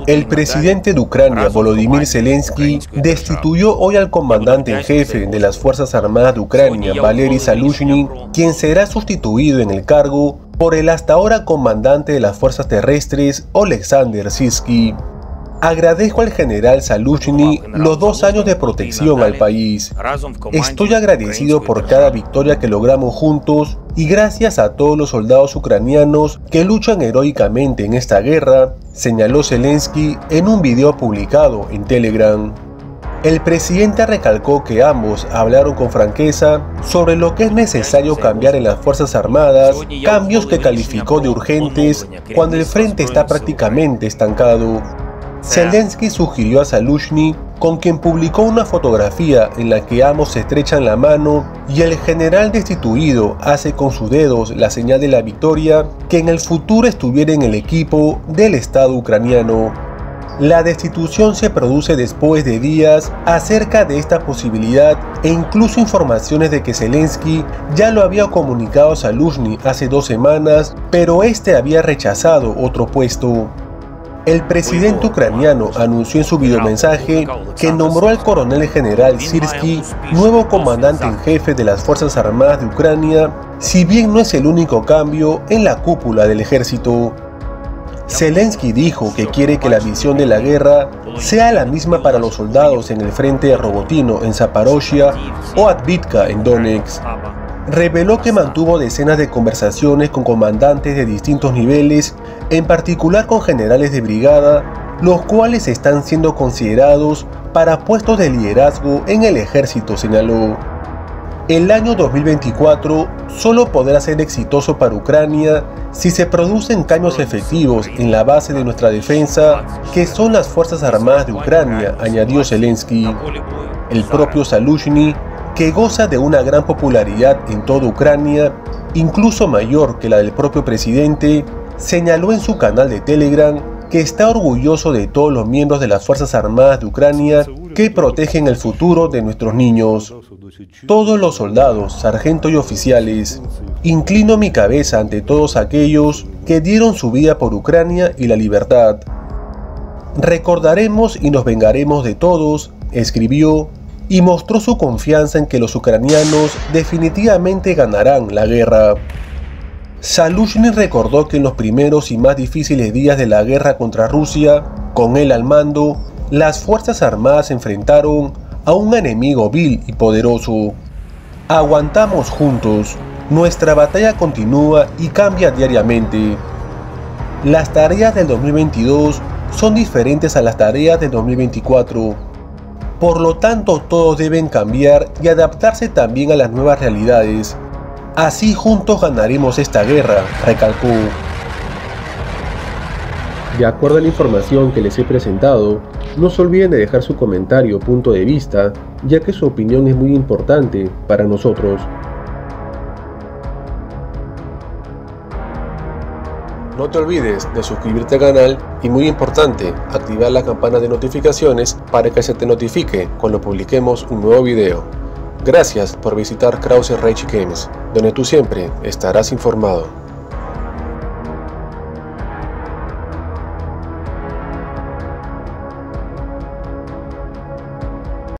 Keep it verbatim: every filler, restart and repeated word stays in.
El presidente de Ucrania, Volodymyr Zelensky, destituyó hoy al comandante en jefe de las Fuerzas Armadas de Ucrania, Valery Zaluzhny, quien será sustituido en el cargo por el hasta ahora comandante de las Fuerzas Terrestres, Oleksandr Syrskyi. Agradezco al general Zaluzhny los dos años de protección al país. Estoy agradecido por cada victoria que logramos juntos y gracias a todos los soldados ucranianos que luchan heroicamente en esta guerra, señaló Zelensky en un video publicado en Telegram. El presidente recalcó que ambos hablaron con franqueza sobre lo que es necesario cambiar en las Fuerzas Armadas, cambios que calificó de urgentes cuando el frente está prácticamente estancado. Zelensky sugirió a Zaluzhny, con quien publicó una fotografía en la que ambos se estrechan la mano y el general destituido hace con sus dedos la señal de la victoria, que en el futuro estuviera en el equipo del Estado ucraniano. La destitución se produce después de días acerca de esta posibilidad e incluso informaciones de que Zelensky ya lo había comunicado a Zaluzhny hace dos semanas, pero este había rechazado otro puesto. El presidente ucraniano anunció en su videomensaje que nombró al coronel general Syrskyi nuevo comandante en jefe de las Fuerzas Armadas de Ucrania, si bien no es el único cambio en la cúpula del ejército. Zelensky dijo que quiere que la visión de la guerra sea la misma para los soldados en el frente de Rogotino en Zaporozhia o Avdiivka en Donetsk. Reveló que mantuvo decenas de conversaciones con comandantes de distintos niveles, en particular con generales de brigada, los cuales están siendo considerados para puestos de liderazgo en el ejército, señaló. El año dos mil veinticuatro solo podrá ser exitoso para Ucrania si se producen cambios efectivos en la base de nuestra defensa, que son las Fuerzas Armadas de Ucrania, añadió Zelensky. El propio Zaluzhny, que goza de una gran popularidad en toda Ucrania, incluso mayor que la del propio presidente, señaló en su canal de Telegram que está orgulloso de todos los miembros de las Fuerzas Armadas de Ucrania que protegen el futuro de nuestros niños. Todos los soldados, sargentos y oficiales, inclino mi cabeza ante todos aquellos que dieron su vida por Ucrania y la libertad. Recordaremos y nos vengaremos de todos, escribió, y mostró su confianza en que los ucranianos definitivamente ganarán la guerra. Zaluzhny recordó que en los primeros y más difíciles días de la guerra contra Rusia, con él al mando, las Fuerzas Armadas se enfrentaron a un enemigo vil y poderoso. Aguantamos juntos, nuestra batalla continúa y cambia diariamente. Las tareas del dos mil veintidós son diferentes a las tareas del dos mil veinticuatro. Por lo tanto, todos deben cambiar y adaptarse también a las nuevas realidades. Así juntos ganaremos esta guerra, recalcó. De acuerdo a la información que les he presentado, no se olviden de dejar su comentario o punto de vista, ya que su opinión es muy importante para nosotros. No te olvides de suscribirte al canal y, muy importante, activar la campana de notificaciones para que se te notifique cuando publiquemos un nuevo video. Gracias por visitar Krause Rage Games, donde tú siempre estarás informado.